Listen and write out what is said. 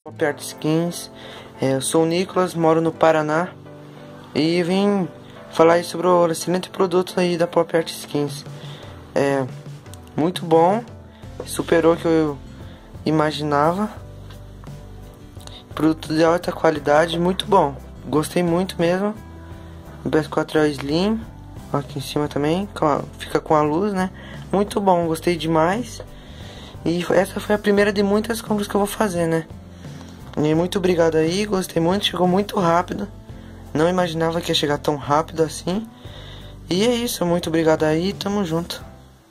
Pop Art Skins. Eu sou o Nicolas, moro no Paraná e vim falar aí sobre o excelente produto aí da Pop Art Skins. É muito bom, superou o que eu imaginava. Produto de alta qualidade, muito bom. Gostei muito mesmo. O PS4 é Slim, aqui em cima também, fica com a luz, né? Muito bom, gostei demais. E essa foi a primeira de muitas compras que eu vou fazer, né? E muito obrigado aí, gostei muito, chegou muito rápido. Não imaginava que ia chegar tão rápido assim. E é isso, muito obrigado aí, tamo junto.